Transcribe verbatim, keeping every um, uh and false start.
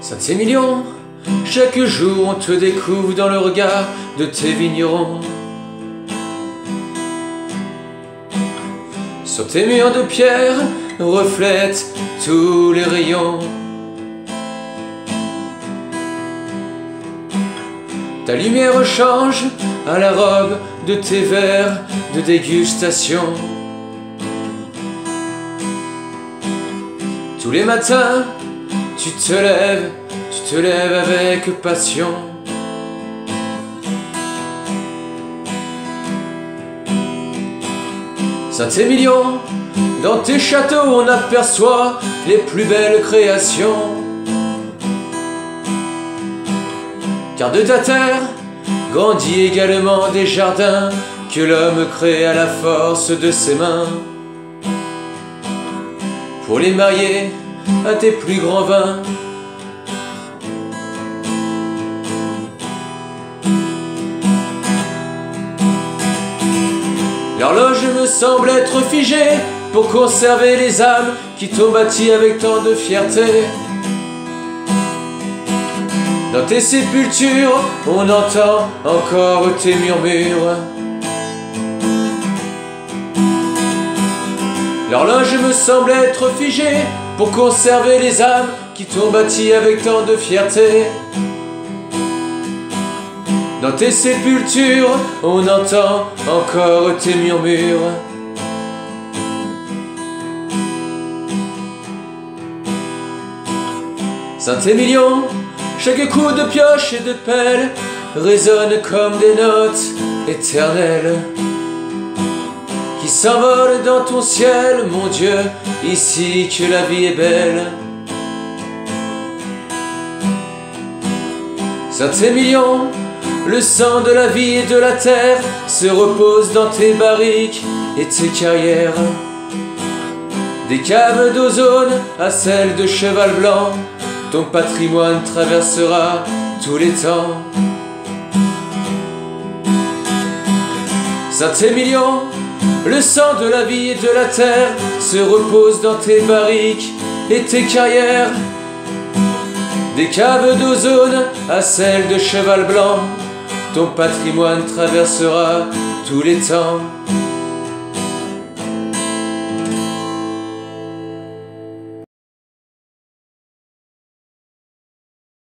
Saint-Émilion, chaque jour on te découvre dans le regard de tes vignerons. Sur tes murs de pierre reflètent tous les rayons. Ta lumière change à la robe de tes verres de dégustation. Tous les matins, tu te lèves, tu te lèves avec passion. Saint-Émilion, dans tes châteaux on aperçoit les plus belles créations. Car de ta terre grandit également des jardins que l'homme crée à la force de ses mains, pour les marier à tes plus grands vins. L'horloge me semble être figée pour conserver les âmes qui t'ont bâti avec tant de fierté. Dans tes sépultures, on entend encore tes murmures. L'horloge me semble être figée pour conserver les âmes qui t'ont bâti avec tant de fierté. Dans tes sépultures, on entend encore tes murmures. Saint-Émilion, chaque coup de pioche et de pelle résonne comme des notes éternelles qui s'envolent dans ton ciel, mon Dieu, ici que la vie est belle. Saint-Émilion, le sang de la vie et de la terre se repose dans tes barriques et tes carrières. Des caves d'ozone à celles de cheval blanc, ton patrimoine traversera tous les temps. Saint-Émilion, le sang de la vie et de la terre se repose dans tes barriques et tes carrières. Des caves d'ozone à celles de cheval blanc, ton patrimoine traversera tous les temps.